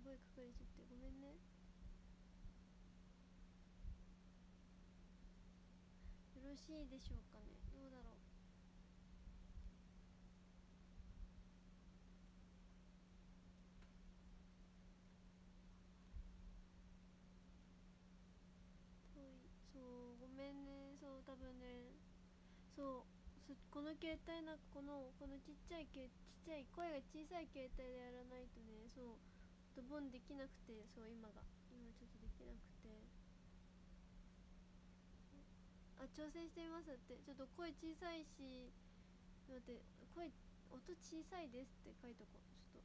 声かかれちゃってごめんね。よろしいでしょうかね。どうだろう。そうごめんね。そう多分ね、この携帯なんかこのちっちゃい声が小さい携帯でやらないとね、ドボンできなくて、今ちょっとできなくて。挑戦してみますって。ちょっと声小さいし、待って、音小さいですって書いとこう。ちょっ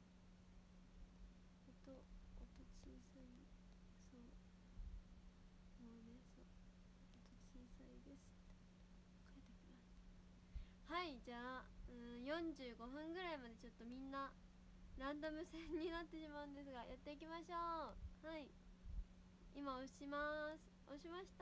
と音小さい。そうもうね、音小さいですって書いてきます。はい、じゃあ45分ぐらいまでちょっとみんなランダム戦になってしまうんですが、やっていきましょう。はい、今押します。押しました。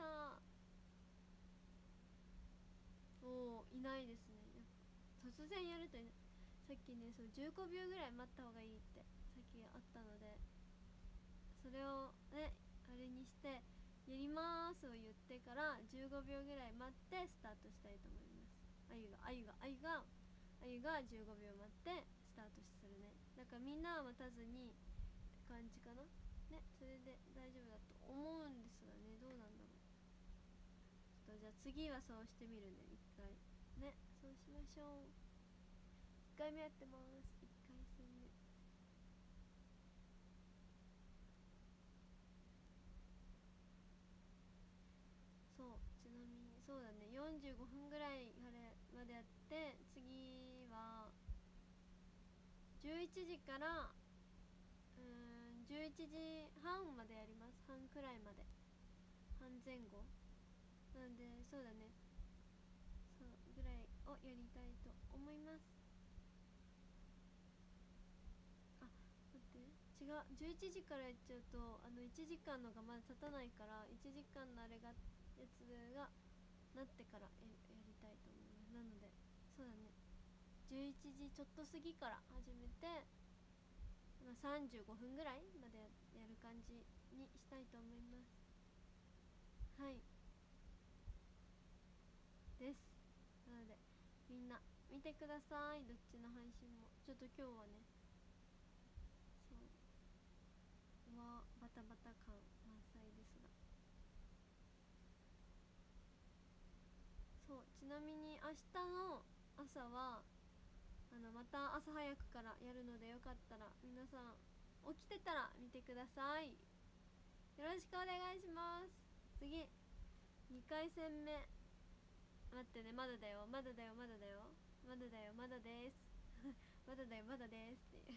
おー、いないですね。やっぱ突然やるとさっきね、15秒ぐらい待った方がいいってさっきあったので、それをねあれにして、やりますを言ってから15秒ぐらい待ってスタートしたいと思います。あゆが15秒待ってスタートするね。だからみんなは待たずにって感じかなね。それで大丈夫だと思うんですがね、どうなんだろう。ちょっとじゃあ次はそうしてみるね、一回ね。そうしましょう。1回目やってます。1回戦目。ちなみにそうだね、45分ぐらいあれまでやって、次は11時から11時半までやります。半くらいまで、半前後なんで、そうだね、ぐらいをやりたいと思います。あ、待って、違う、11時からやっちゃうと1時間のがまだ経たないから、1時間のあれがやつがなってからやりたいと思います。なのでそうだね、11時ちょっと過ぎから始めて、35分ぐらいまでやる感じにしたいと思います。はいです。なのでみんな見てください。どっちの配信もちょっと今日はね、バタバタ感満載ですが、ちなみに明日の朝はまた朝早くからやるので、よかったら皆さん起きてたら見てください。よろしくお願いします。次2回戦目、待ってね、まだだよまだだよまだだよまだだよまだですまだだよまだですっていう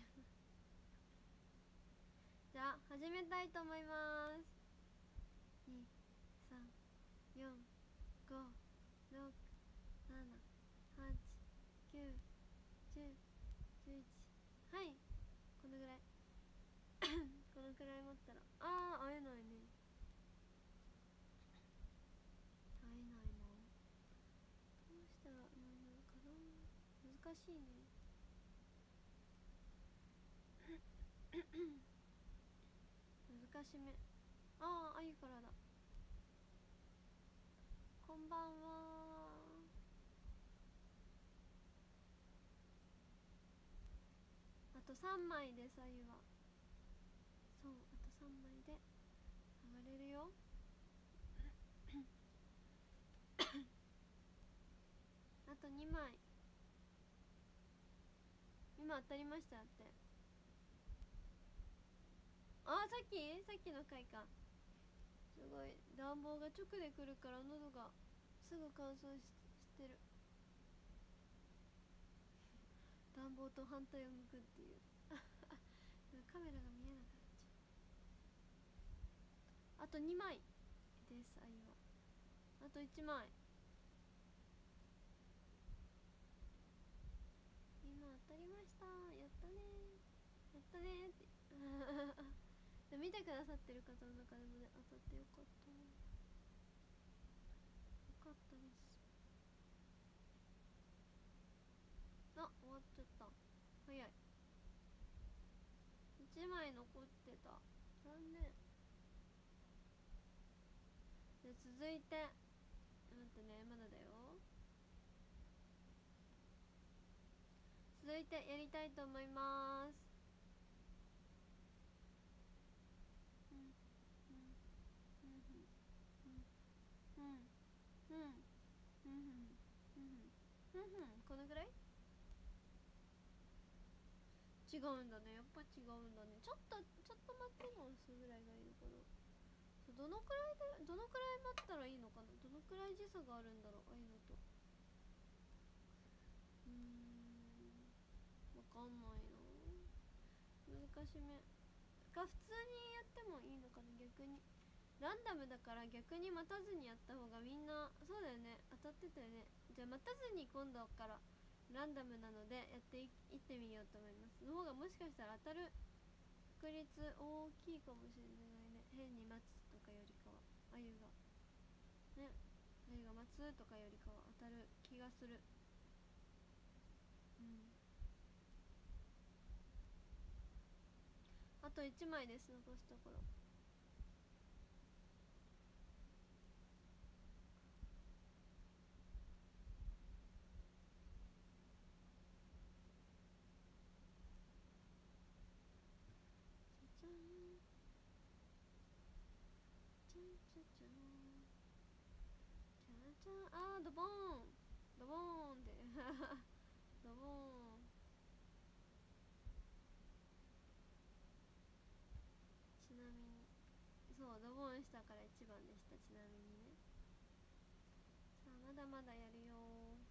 じゃあ始めたいと思います。23456789110。はい、このぐらいこのくらい持ったら会えないね。会えないな。どうしたらいいのかな、難しいね。難しめ。あゆからだ。こんばんは。あと3枚です。あゆはあと3枚で上がれるよ。あと2枚。今当たりましたって。さっきの回か。すごい暖房が直で来るから喉がすぐ乾燥してる。暖房と反対を向くっていうカメラが見えなくなっちゃう。あと2枚です。あゆはあと1枚。今当たりました。やったねやったねって見てくださってる方の中でもね、当たってよかった、よかったです。終わっちゃった。早い。 1枚残ってた、残念。で続いて待ってね、まだだよ。続いてやりたいと思います。うんうんうんうんうんうん、このぐらい。違うんだね、やっぱ違うんだね。ちょっと待っての押すぐらいがいいのかな。どのくらいで、どのくらい待ったらいいのかな。どのくらい時差があるんだろう、ああいうのと。わかんないな、難しめが。普通にやってもいいのかな。逆にランダムだから逆に待たずにやった方がみんな。そうだよね、当たってたよね。じゃあ待たずに今度からランダムなのでやっていってみようと思います。の方がもしかしたら当たる確率大きいかもしれないね。変に待つとかよりかは、あゆがね、あゆが待つとかよりかは当たる気がする。うん。あと1枚です、残すところ。じゃじゃんじゃんじゃじゃんじゃじゃん。あー、ドボーンドボーンってドボーン。ちなみにそうドボンしたから1番でした。ちなみにね。さあまだまだやるよ。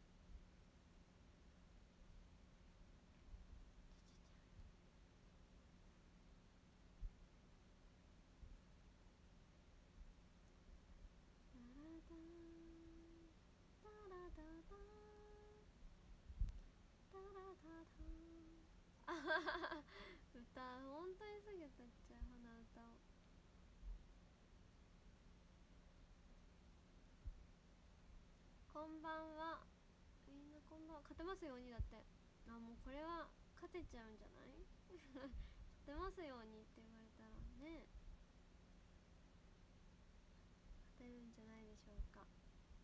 タラダダタラダダ。あははは。歌本当にすぐ歌っちゃう、鼻歌を。こんばんは、みんなこんばんは。勝てますようにだって。あ、もうこれは勝てちゃうんじゃない。勝てますようにって言われたらね、勝てるんじゃないでしょうか。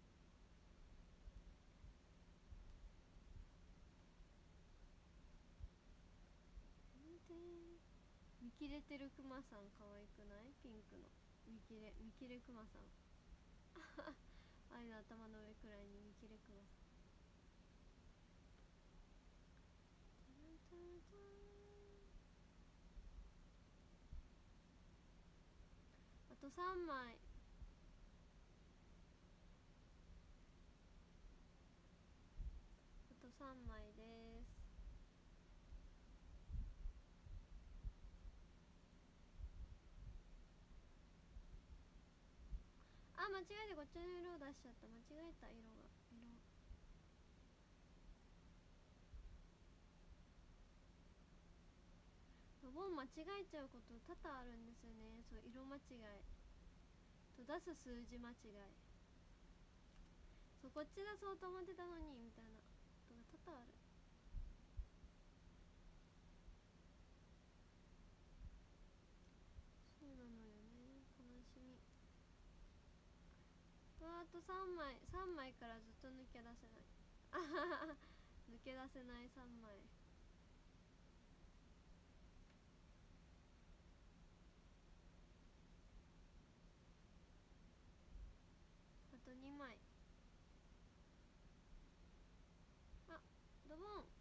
見切れてるクマさん可愛くない？ピンクの見切れクマさん。あいの頭の上くらいに見切れクマさん。あと3枚。あと3枚です。あ、間違えてこっちの色を出しちゃった。間違えた。色ドボン間違えちゃうこと多々あるんですよね。そう、色間違いと出す数字間違い。そう、こっち出そうと思ってたのにみたいなことが多々ある。そうなのよね、悲しみ。あと3枚。3枚からずっと抜け出せない。あはは。抜け出せない3枚。あと2枚。あ、ドボン。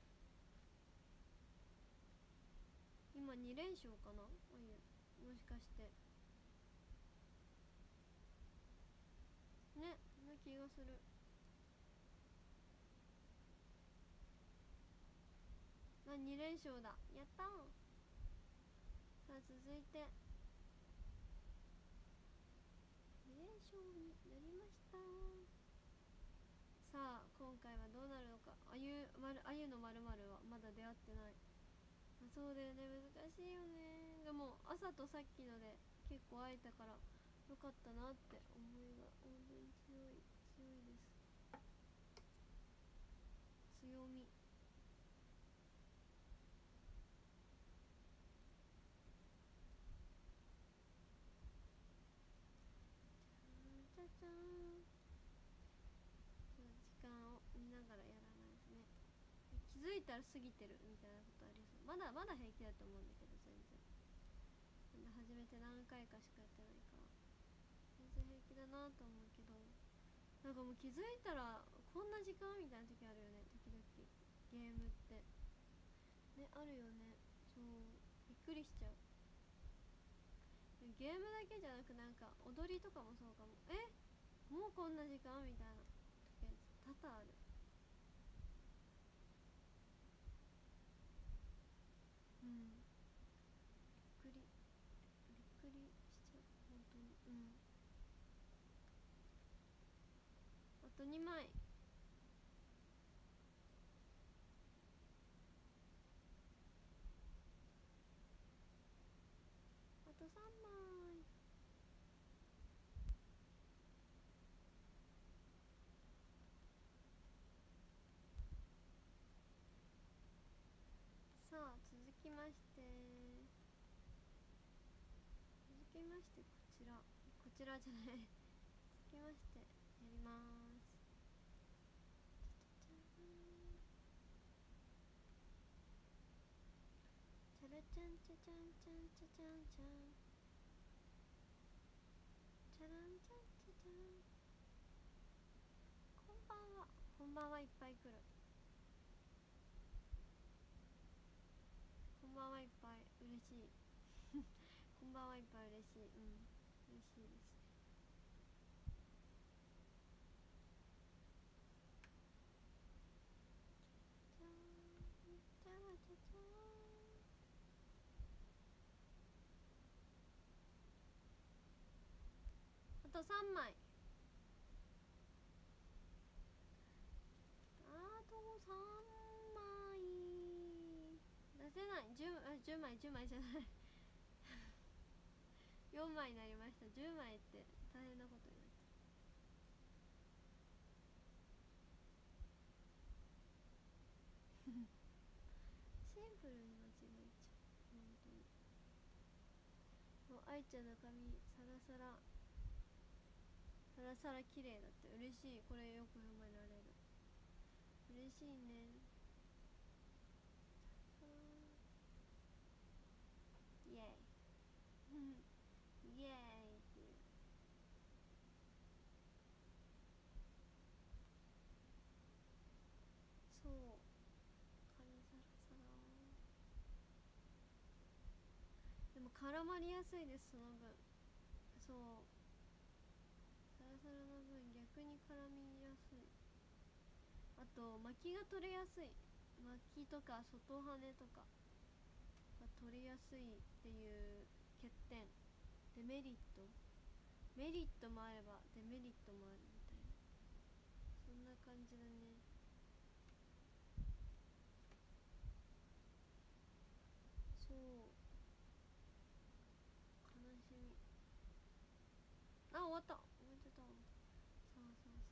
今2連勝かな、あゆ。もしかしてね、な気がする。あ、2連勝だ。やったー。さあ続いて2連勝になりました。さあ今回はどうなるのか。あゆの〇〇はまだ出会ってない。あ、そうだよね、難しいよね。でも朝とさっきので結構会えたからよかったなって思いが本当に強いです。強み。 気づいたら過ぎてるみたいなことありそう。まだまだ平気だと思うんだけど、全然。まだ始めて何回かしかやってないから全然平気だなと思うけど、なんかもう気づいたらこんな時間みたいな時あるよね、時々。ゲームってね、あるよね。そう、びっくりしちゃう。ゲームだけじゃなく、なんか踊りとかもそうかも。もうこんな時間みたいな時多々ある。うん、びっくりびっくりしちゃう本当に。うん。あと2枚。あと3枚。さあ続きましてこちらじゃない続きましてやります。チャラチャンチャチャンチャンチャチャンチャンチャランチャンチャチャン。こんばんは。こんばんはいっぱい来る。こんばんはいっぱい嬉しいこんばんはいっぱい嬉しい。うん、嬉しいですね。じゃーん、じゃらじゃじゃーん。あと3枚。あと3枚。出せない。10枚じゃない4枚になりました。10枚って大変なことになっちゃうシンプルに間違えちゃう本当に。もう愛ちゃんの髪サラサラサラサラ綺麗だって。嬉しい。これよく褒められる。嬉しいね。イエーイイエーイっていう。そう、髪サラサラ。でも絡まりやすいです、その分。そう、サラサラの分逆に絡みやすい。あと巻きが取れやすい。巻きとか外羽とかが取れやすいっていう欠点。デメリット、メリットもあればデメリットもあるみたいな、そんな感じだね。そう、悲しみ。あ、終わった。終わっちゃった。さあさあ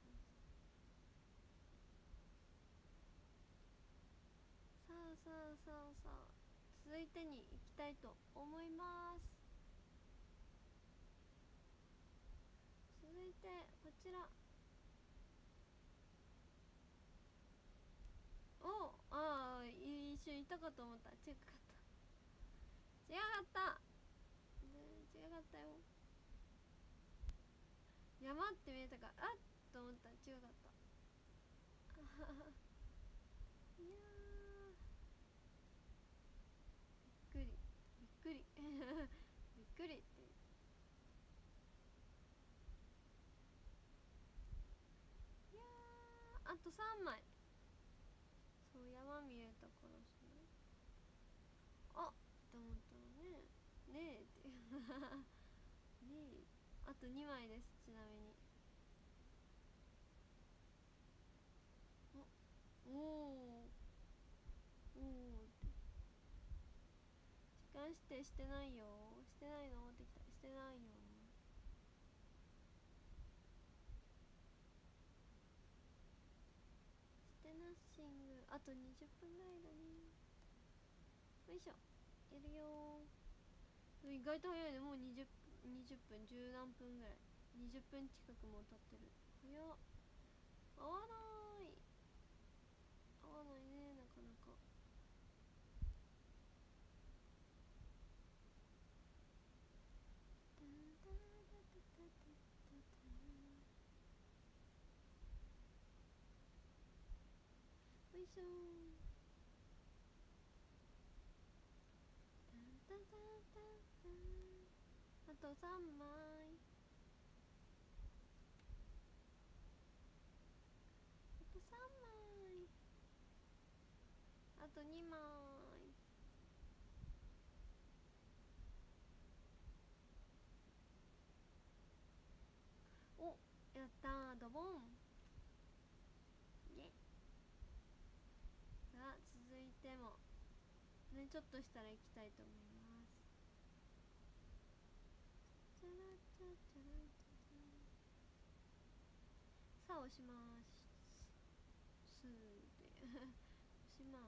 さあさあさあさあ、続いてに行きたいと思います。続いてこちら。お、ああ、一瞬いたかと思った。違かった。違かった。違かったよ。山って見えたから、あっと思ったら違かった。いやー、びっくりびっくりびっくりって。いやー、あと3枚。そう、山見えたからさ、あっって思ったらね。ねえってねえ。あと2枚です、ちなみに。おおおおって。時間指定してないよ。してないのってきた。してないよ。してナッシング。あと20分ぐらいだね。よいしょ。やるよ。意外と早いね。もう20分10何分ぐらい。20分近くも経ってる。早っ。合わないね、なかなか。 しょ。タンタンタンタンタン。あと3枚。あと3枚。あと2枚。お、やったー、ドボン。イエ。さあ続いてもね、ちょっとしたら行きたいと思います。チャラチャチャラチャチャ。さあ押しますスーで押します。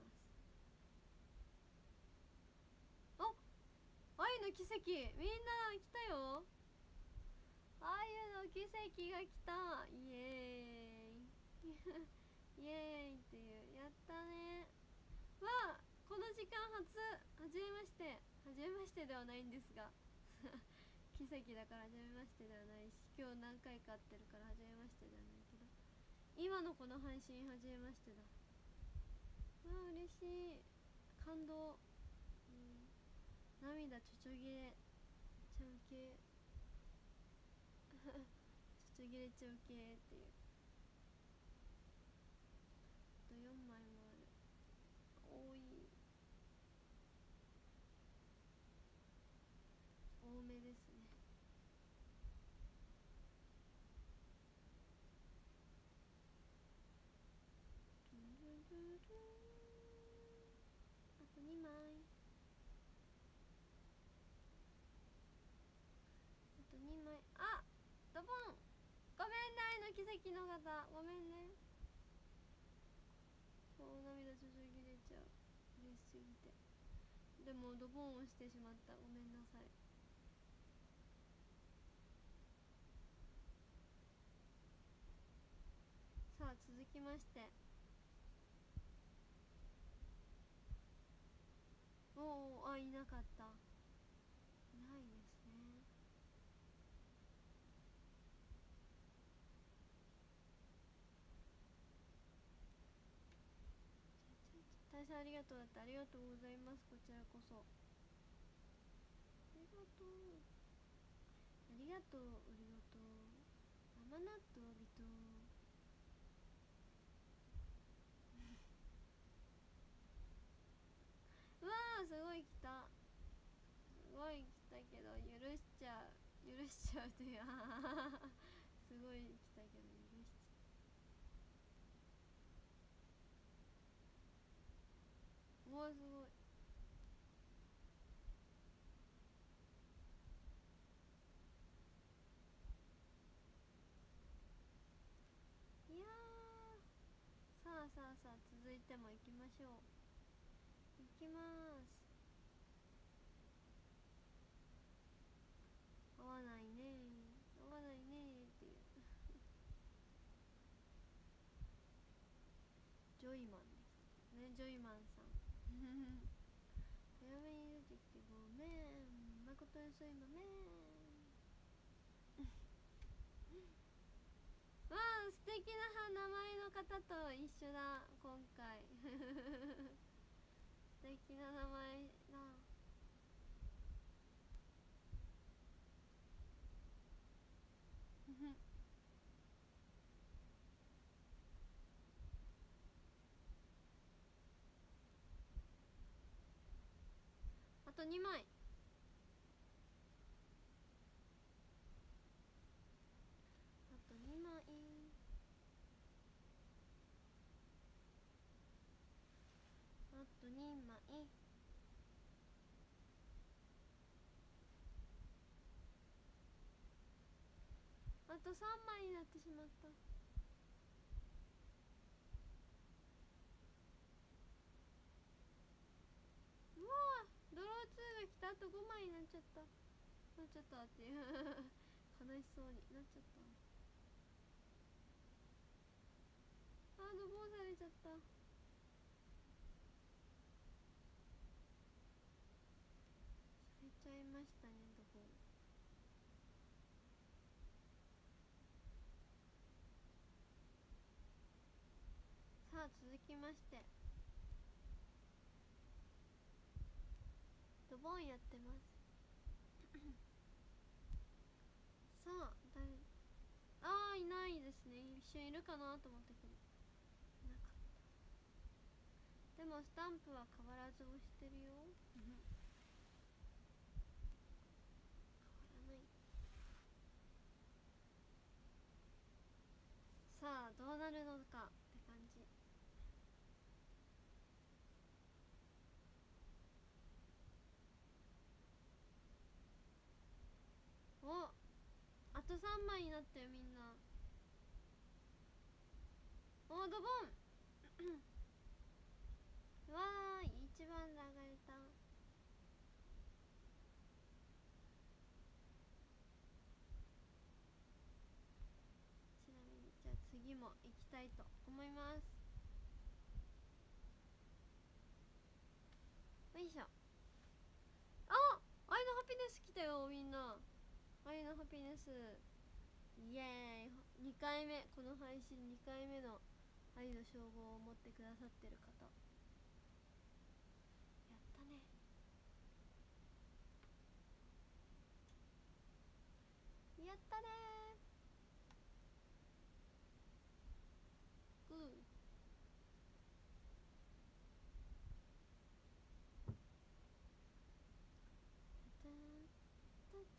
あ、愛の奇跡、みんな来たよ。愛の奇跡が来た。イエーイイエーイっていう、やったね。わあ、この時間初めまして、初めましてではないんですが奇跡だから初めましてではないし、今日何回か会ってるから初めましてではないけど、今のこの配信初めましてだ。わあ嬉しい、感動、涙ちょちょぎれちゃう系ちょちょぎれちゃう系っていう。あと4枚もある。多い、多めですね。あと2枚。あと2枚。あ、ドボン。ごめんね、愛の奇跡の方、ごめんね。そう、涙ちょちょぎれちゃう、嬉しすぎて。でもドボンをしてしまった、ごめんなさい。さあ続きまして、おお、あ、いなかった、いないですね。大変ありがとうだった、ありがとうございます。こちらこそありがとう、ありがとう、ありがとう。甘納豆ビトうわー、すごい来た、すごい来たけど許しちゃう、許しちゃうというすごい来たけど許しちゃう。うわ、すごい。いやー、さあさあさあ続いても行きましょう。行きまーす。合わないね、合わないねっていうジョイマンですね、ジョイマンさん早めに出てきてごめん、誠にそういまめんわあ、素敵な名前の方と一緒だ今回素敵な名前だあと2枚。あと2枚。あと2枚。あと3枚になってしまった。うわー、ドロー2が来た。あと5枚になっちゃった、なっちゃったっていう悲しそうになっちゃった。あー、ドボンされちゃった、されちゃいましたね、ドボン。さあ続きましてドボンやってますさあいないですね。一瞬いるかなと思ったけどいなかった。でもスタンプは変わらず押してるよ変わらない。さあどうなるのかって感じ。お、あと3枚になったよみんな。お、ドボンわーい、一番で上がれた。ちなみにじゃあ次も行きたいと思います。よいしょ。あ、愛のハピネス来たよみんな。愛のハピネスイエーイ。2回目、この配信2回目の愛の称号を持ってくださってる方、やったね。やったねー。グー。タタンタタン。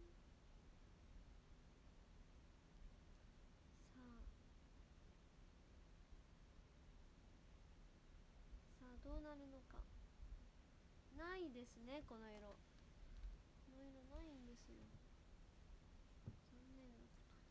さあどうなるのか。ないですね、この色。この色ないんですよ。残念なことに。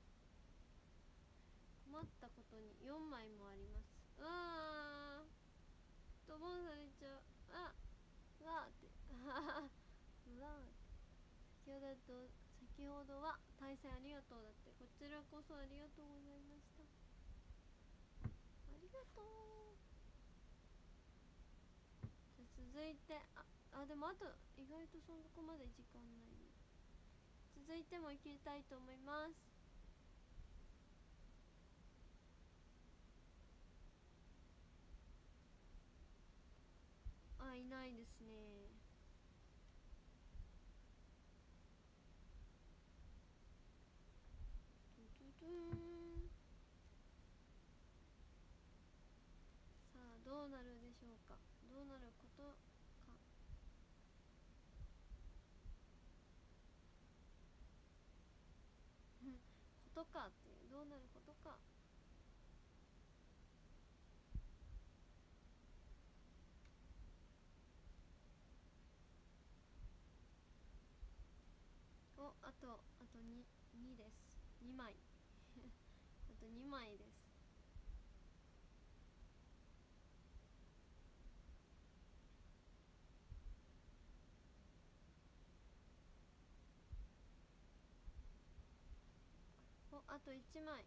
困ったことに4枚もあります。うわー、ドボンされちゃう。あ、うわーってうわーって。先ほどは対戦ありがとうだって。こちらこそありがとうございました。ありがとう。じゃあ続いてでもあと意外とそこまで時間ないね。続いても行きたいと思います。いないですね。トゥトゥトゥーン。さあどうなるでしょうか。どうなることか。ことかっていう、どうなることか。あと2です。2枚あと2枚です。あと1枚。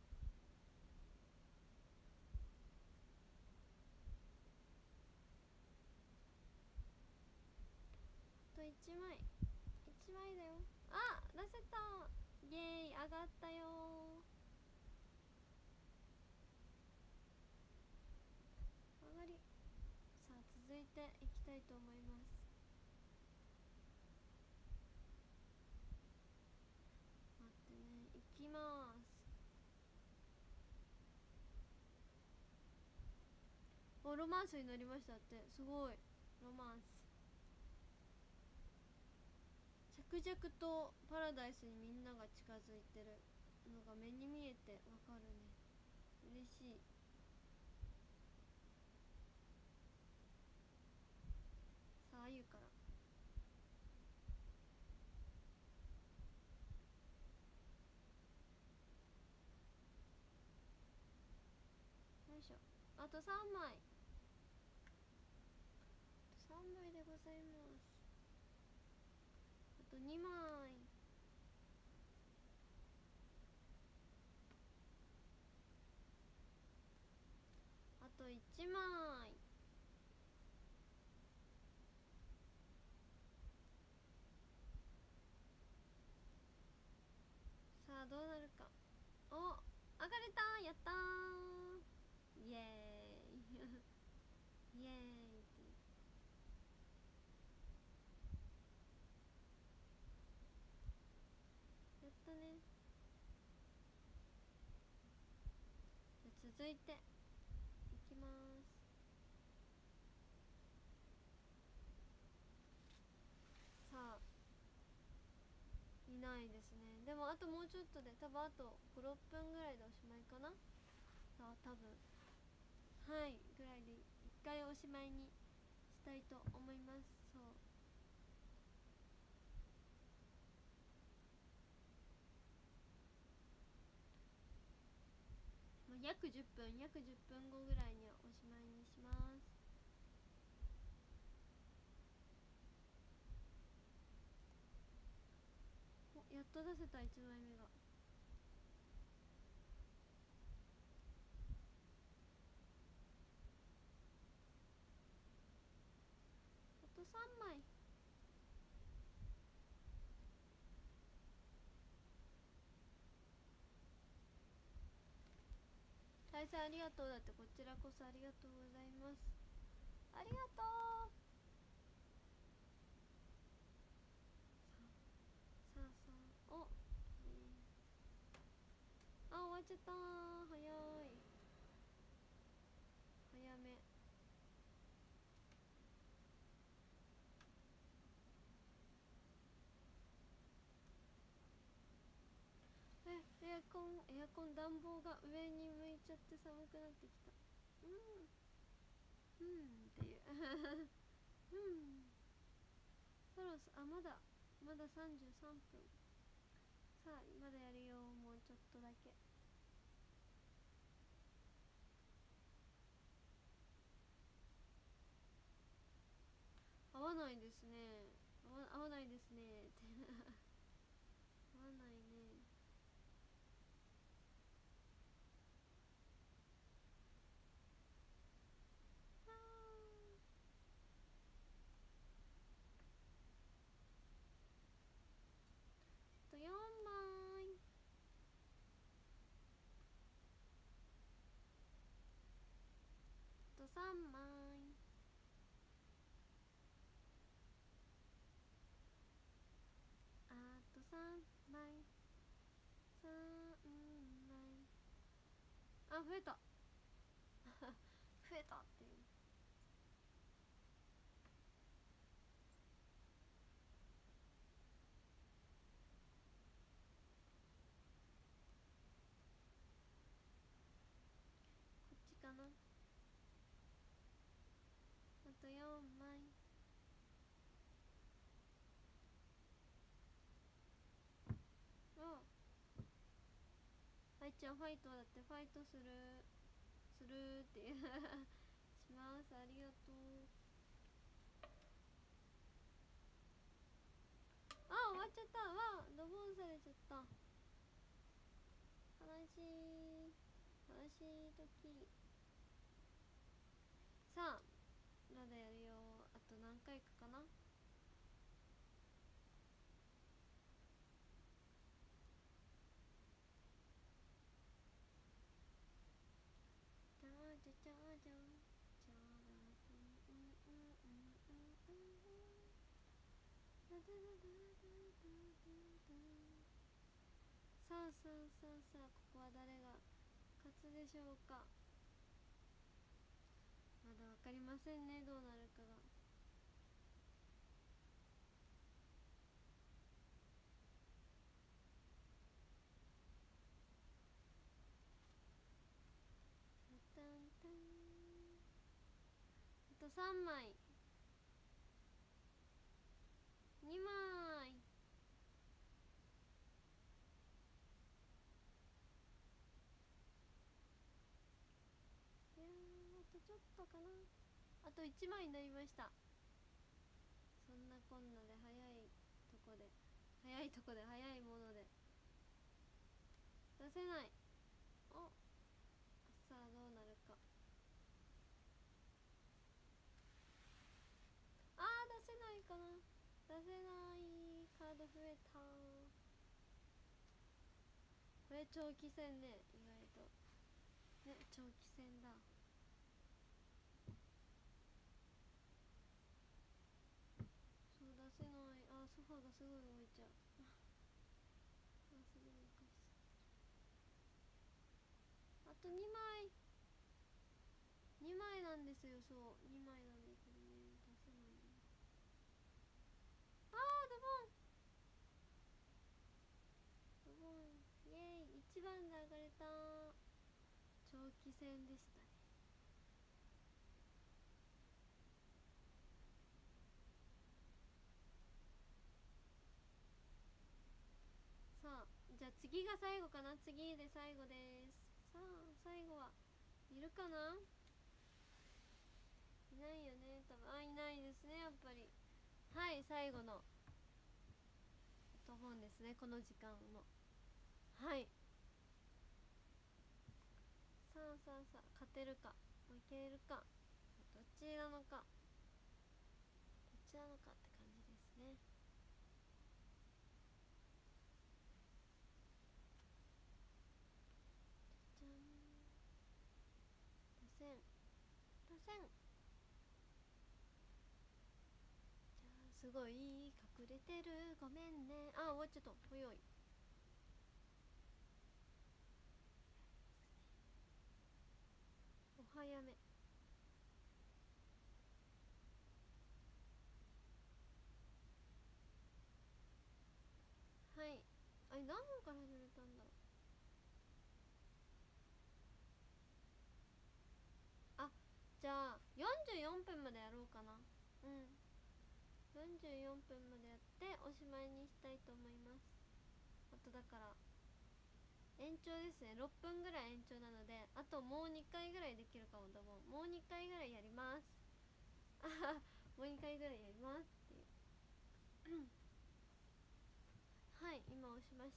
あと1枚。1枚だよ。出せた。イエーイ、上がったよ。上がり。さあ続いていきたいと思います。待ってね、いきます。ロマンスになりましたって。すごい。ロマンス。着々とパラダイスにみんなが近づいてるのが目に見えてわかるね。嬉しい。さああゆから。よいしょ。あと3枚。あと3枚でございます。あと2枚。あと1枚。さあどうなるか。上がれたー。やったー。 イエーイイエーイっていう。やったね。じゃあ続いていきます。さあ、いないですね。でもあともうちょっとで、多分あと56分ぐらいでおしまいかな。さあ多分、はいぐらいで一回おしまいにしたいと思います。そう、まあ、約10分後ぐらいにはおしまいにします。お、やっと出せた1枚目が。あと3枚。再生ありがとう。だって、こちらこそありがとうございます。ありがとう。さあさあ、お、あ、終わっちゃったー。早い。早め。エアコン暖房が上に向いちゃって寒くなってきた。っていうそろそろ、まだ33分。さあまだやるよ、もうちょっとだけ。合わないですね。合わないですねって合わないね。あと4枚。あと3枚。あと3枚。3枚。あ、増えた増えたっていう。こっちかな。あと4枚。お、はいちゃんファイトだって。ファイトするっていうします。ありがとう。あ、終わっちゃった。わ、ドボンされちゃった。悲しい悲しい時。さあまだやるよ。あと何回かかな。じゃーじゃじゃーじゃんじゃーだだだだだだだだ。さあさあさあさあ、ここは誰が勝つでしょうか。まだわかりませんね、どうなるかが。タンタン。あと3枚。2枚。いやー、あとちょっとかな。あと1枚になりました。そんなこんなでとこで早いもので出せない。お、さあどうなるか。出せないかな。出せない。カード増えた。これ長期戦ね、意外とね。長期戦だ。 ファがすごい動いちゃうあ、すごい動かしちゃってる。あと2枚、2枚なんですよ。そう、2枚なんだけどね、出せないんだよ。あー、ドボンドボン、イエーイ、1番で上がれた。長期戦でしたね。さあ、じゃあ次が最後かな。次で最後です。さあ、最後はいるかな。いないよね、多分。あ、いないですね、やっぱり。はい、最後のドボンですね、この時間の。はい。さあさあさあ、勝てるか負けるか、どっちなのか、どっちなのかって感じですね。じゃん、打線打線。じゃあ、すごい隠れてる、ごめんね。あ、終わっちゃった。ほよい。お早め。はい。あれ、何分から始めたんだろう。あ、じゃあ44分までやろうかな。うん、44分までやっておしまいにしたいと思います。あとだから延長ですね。6分ぐらい延長なので、あともう2回ぐらいできるかも。もう2回ぐらいやります。あはは、もう2回ぐらいやりますっていうはい、今押しました。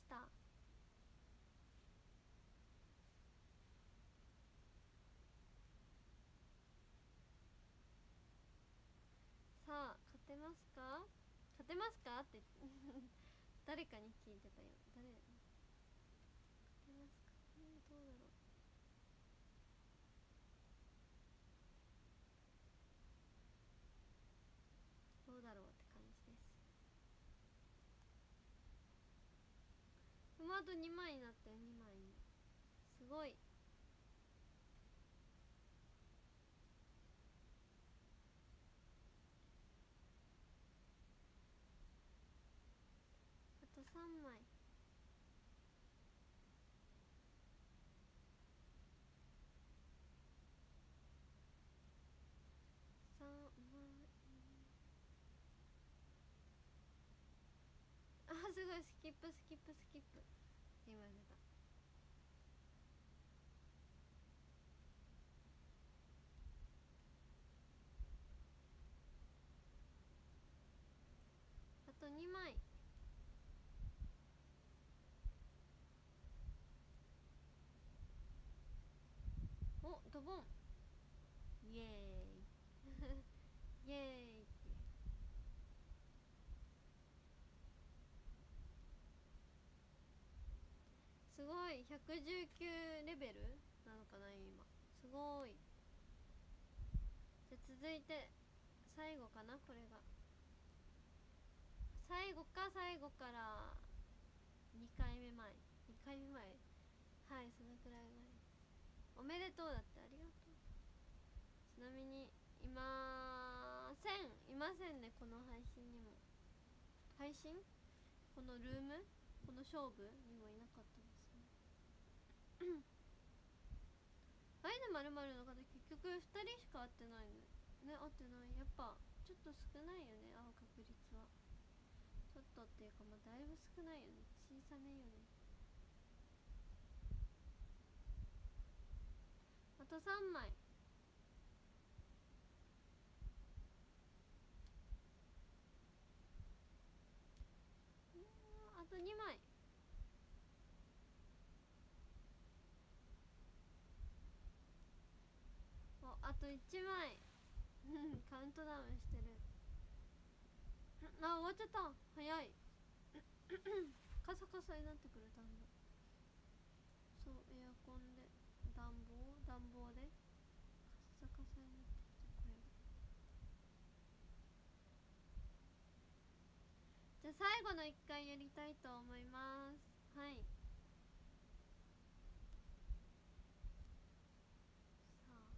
さあ、勝てますか、勝てますかって誰かに聞いてたよ。誰、勝てますか、どうだろう。どうだろうって感じです。でもあと2枚になったよ。2枚に、すごい。あと3枚。3枚。あ、すごい。スキップスキップスキップ、今出た。あと2枚。お、ドボン。イエーイイエーイって。すごい。119レベルなのかな今。すごい。じゃあ続いて最後かな、これが。最後か、最後から2回目前、2回目前。はい、そのくらい前です。おめでとうだって。ありがとう。ちなみにいませんね、この配信にも。配信、このルーム、この勝負にもいなかったですねアイヌまるまるの方、結局2人しか会ってないね。会ってない。やっぱちょっと少ないよね、会う確率は。ちょっとっていうか、まあ、だいぶ少ないよね。小さめよね。あと3枚。あと2枚。あと1枚カウントダウンしてる。あ、終わっちゃった。早いカサカサになってくる、だんだん。そう、エアコンで、暖房でカサカサになってきた、これが。じじゃあ最後の1回やりたいと思います。はい。さあ、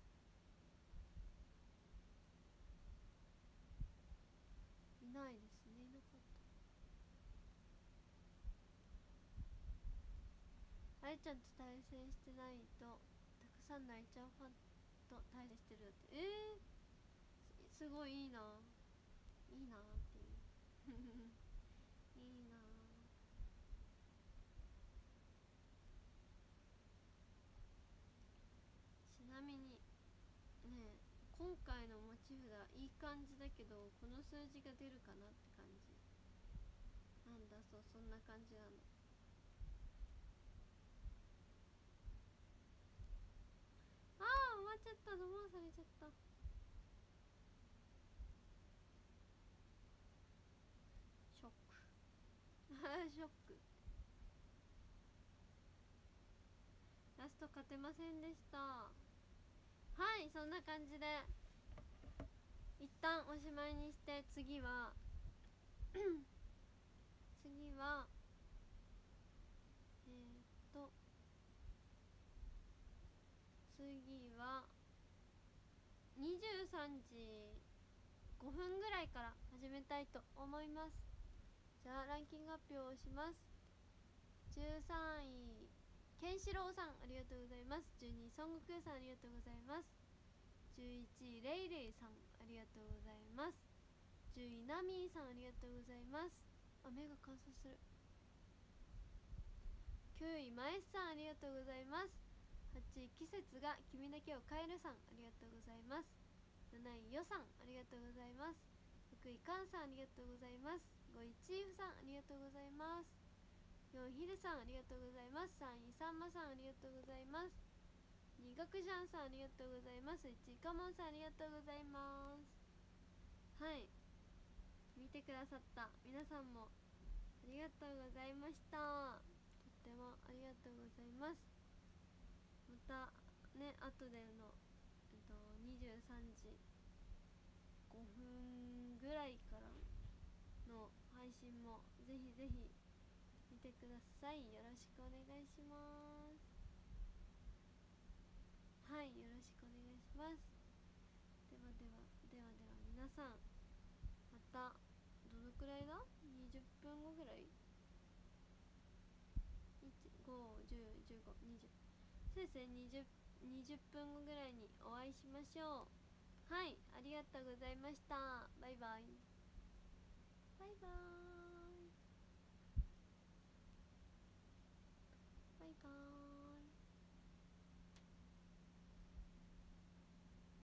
いないですね。いなかった。あいちゃんと対戦してないとたくさんのあいちゃんファンと対戦してるって。すごいいいな、いいなっていういいな。ちなみにね、今回の持ち札いい感じだけど、この数字が出るかなって感じなんだ。そう、そんな感じなの。ああ、終わっちゃった。ドボンされちゃった。ショックショック。ラスト勝てませんでした。はい、そんな感じで一旦おしまいにして、次は次はえー、っと次は23時5分ぐらいから始めたいと思います。じゃあランキング発表をします。13位ケンシロウさん、ありがとうございます。12位孫悟空さん、ありがとうございます。11位レイレイさん、ありがとうございます。10位ナミーさん、ありがとうございます。あ、目が乾燥する。9位マエスさん、ありがとうございます。8位季節が君だけを変えるさん、ありがとうございます。7位よさん、ありがとうございます。6位かんさん、ありがとうございます。5位チーフさん、ありがとうございます。4位ヒデさん、ありがとうございます。3位さんまさん、ありがとうございます。2位ガクジャンさん、ありがとうございます。1位カモンさん、ありがとうございます。はい、見てくださった皆さんもありがとうございました。とってもありがとうございます。またね、後での、23時5分ぐらいからの配信もぜひぜひ見てください。よろしくお願いします。はい、よろしくお願いします。ではではではでは皆さん、またどのくらいだ、20分後ぐらい、1、5、10、15、20、そうですね、20分後ぐらいにお会いしましょう。はい、ありがとうございました。バイバイ。バイバーイ。バイバーイ。